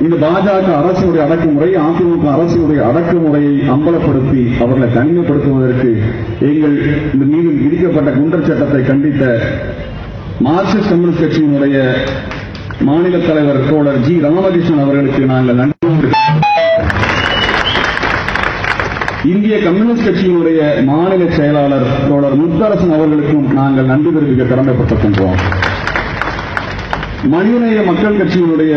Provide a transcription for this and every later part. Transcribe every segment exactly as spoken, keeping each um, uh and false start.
இந்த பாஜக அரசுடைய அடக்குமுறை, அதிமுக அரசுடைய அடக்குமுறையை அம்பலப்படுத்தி அவர்களை தனிமைப்படுத்துவதற்கு எங்கள் இந்த மீது விதிக்கப்பட்ட குண்டர் சட்டத்தை கண்டித்த மார்க்சிஸ்ட் கம்யூனிஸ்ட் கட்சியினுடைய மாநில தலைவர் தோழர் ஜி ராமகிருஷ்ணன் அவர்களுக்கு நாங்கள் நன்றி. இந்திய கம்யூனிஸ்ட் கட்சியினுடைய மாநில செயலாளர் தோழர் முத்தரசன் அவர்களுக்கும் நாங்கள் நன்றி தெரிவிக்க கடமைப்பட்டிருக்கின்றோம். மனிதநேய மக்கள் கட்சியினுடைய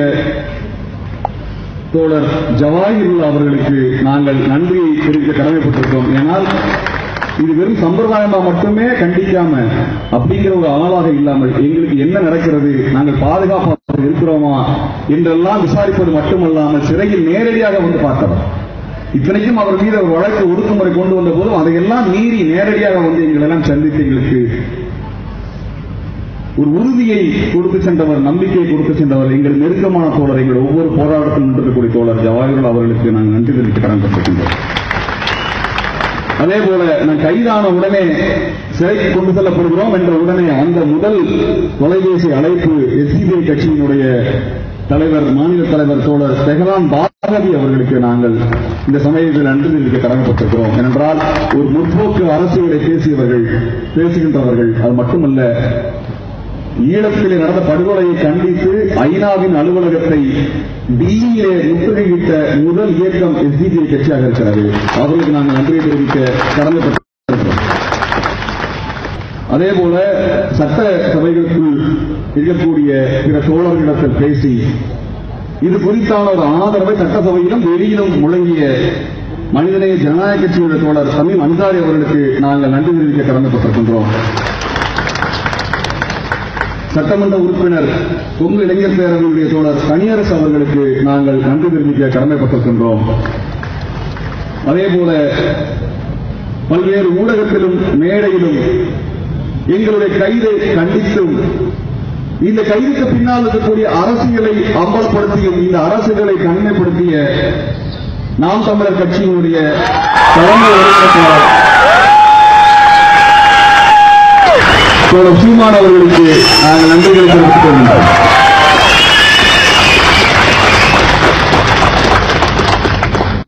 தோழர் ஜவாஹிருல்லா அவர்களுக்கு நாங்கள் நன்றியை தெரிவிக்க கடமைப்பட்டிருக்கோம். ஏனால் இது வெறும் சம்பிரதாயமா மட்டுமே கண்டிக்காம அப்படிங்கிற ஒரு ஆளாக இல்லாமல் எங்களுக்கு என்ன நடக்கிறது, நாங்கள் பாதுகாப்பாக இருக்கிறோமா என்றெல்லாம் விசாரிப்பது மட்டுமல்லாமல் சிறையில் நேரடியாக வந்து பார்த்தவர். இத்தனைக்கும் அவர் மீது ஒரு வழக்கு ஒடுக்குமுறை கொண்டு வந்த போதும் அதையெல்லாம் மீறி நேரடியாக வந்து எங்களெல்லாம் சந்தித்து எங்களுக்கு ஒரு உறுதியை கொடுத்து சென்றவர், நம்பிக்கையை கொடுத்து சென்றவர் எங்கள் நெருக்கமான தோழர், எங்கள் ஒவ்வொரு போராட்டத்தில் நின்றிருக்கக்கூடிய தோழர் ஜவாஹிருல்லா அவர்களுக்கு நாங்கள் நன்றி தெரிவிக்க கடமைப்பட்டிருக்கின்றோம். அதே போல நான் கைதான உடனே சிறைக்கு கொண்டு செல்லப்படுகிறோம் என்ற உடனே அந்த முதல் தொலைபேசி அழைப்பு எஸ்சிபிஐ கட்சியினுடைய தலைவர், மாநில தலைவர் தோழர் தெஹ்லான் பாரதி அவர்களுக்கு நாங்கள் இந்த சமயத்தில் நன்றி தெரிவிக்க கடமைப்பட்டிருக்கிறோம். ஏனென்றால் ஒரு முற்போக்கு அரசியலை பேசியவர்கள், பேசுகின்றவர்கள், அது மட்டுமல்ல ஈழத்திலே நடந்த படுகொலையை கண்டித்து ஐநாவின் அலுவலகத்தை டில்லியிலே முற்றுகையிட்ட முதல் இயக்கம் எஸ்டிபிஐ கட்சியாக இருக்கிறது. அவர்களுக்கு நாங்கள் நன்றியை தெரிவிக்க கடமைப்பட்டிருக்கிறோம். அதே போல சட்ட சபைகளுக்குள் இருக்கக்கூடிய பிற தோழர்களிடத்தில் பேசி இது குறித்தான ஒரு ஆதரவை சட்டசபையிலும் வெளியிலும் முழங்கிய மனிதநேய ஜனநாயக கட்சியுடைய தோழர் சமீம் அன்சாரி அவர்களுக்கு நாங்கள் நன்றி தெரிவிக்க கடமைப்பட்டிருக்கின்றோம். சட்டமன்ற உறுப்பினர் கொங்கு இளைஞர் பேரவையுடைய தோழர் கனியரசு அவர்களுக்கு நாங்கள் நன்றி தெரிவிக்க கடமைப்பட்டிருக்கின்றோம். அதேபோல பல்வேறு ஊடகத்திலும் மேடையிலும் எங்களுடைய கைதை கண்டித்தும் இந்த கைதுக்கு பின்னால் இருக்கக்கூடிய அரசியலை அம்பலப்படுத்தியும் இந்த அரசுகளை தனிமைப்படுத்திய நாம் தமிழர் கட்சியினுடைய தலைமை ஒருங்கிணைப்பாளர் தோழர் சீமான் அவர்களுக்கு நாங்கள் நன்றிகளை தெரிவித்துக் கொள்கின்றோம்.